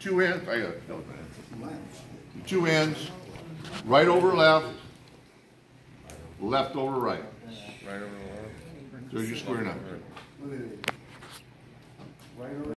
two ends, two ends, right over left, left over right. Right over the left. So you're squaring up.